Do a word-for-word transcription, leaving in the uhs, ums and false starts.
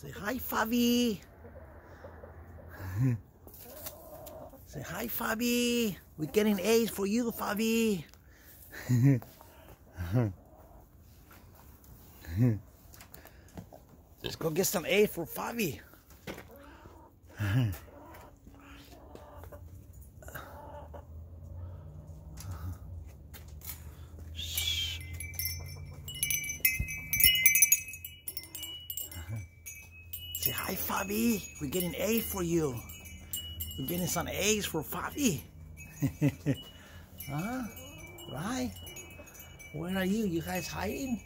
Say hi, Fabi. Say hi, Fabi. We're getting A's for you, Fabi. Let's go get some A's for Fabi. Say hi, Fabi. We're getting A's for you. We're getting some A's for Fabi. Huh? Right? Where are you? You guys hiding?